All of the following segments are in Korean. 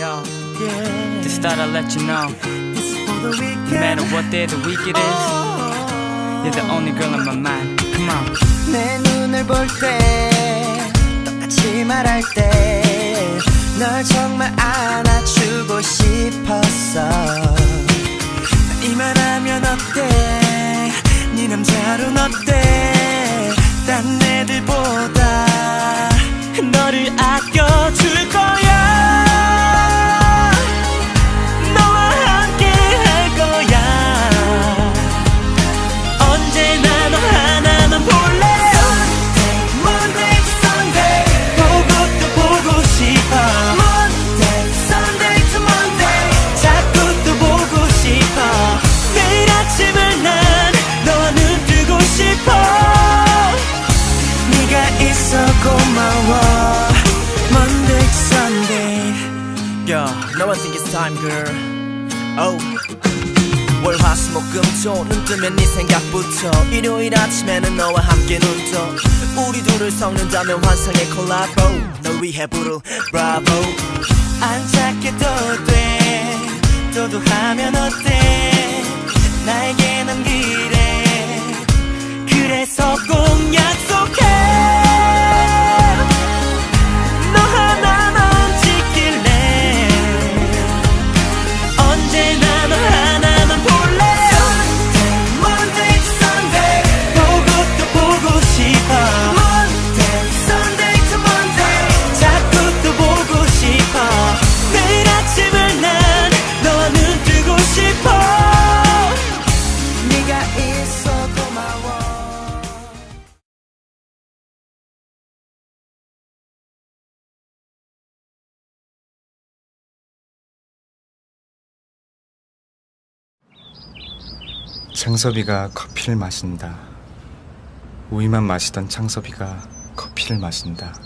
yo. Just thought I'd let you know. No matter what day of the week it is, you're the only girl on my mind. Come on. 내 눈을 볼 때 똑같이 말할 때 널 정말 안아주고 싶었어. 이만하면 어때? 네 남자로는 어때? 딴 애들보다 너를 아껴줄 거야. 너와 함께 할 거야. 언제나 너 하나만 볼래. Monday to Sunday 보고 또 보고 싶어. Monday, Sunday to Monday 자꾸 또 보고 싶어. 매일 아침을 난 너와 눈 뜨고 싶어. 네가 있어 고마워. Monday to Sunday. Yeah, now I think it's time, girl. Oh. 월화수목금토 눈 뜨면 네 생각부터 일요일 아침에는 너와 함께 눈떠 우리 둘을 섞는다면 환상의 콜라보 널 위해 부를 Bravo. 안 찾게도 돼. 도도하면 어때? 나에게 남기래. 그래서 꼭 약속해. 너 하나만 지킬래. 언제나 너 하나만 볼래. Monday to Sunday 보고 또 보고 싶어. Monday, Sunday to Monday 자꾸 또 보고 싶어. 매일 아침을 난 너와 눈 뜨고 싶어. 네가 있어 고마워. 창섭이가 커피를 마신다. 우유만 마시던 창섭이가 커피를 마신다.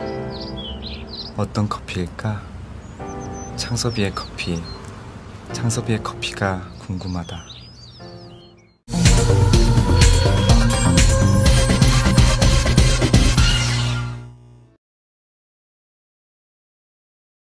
어떤 커피일까? 창섭이의 커피. 창섭이의 커피가 궁금하다.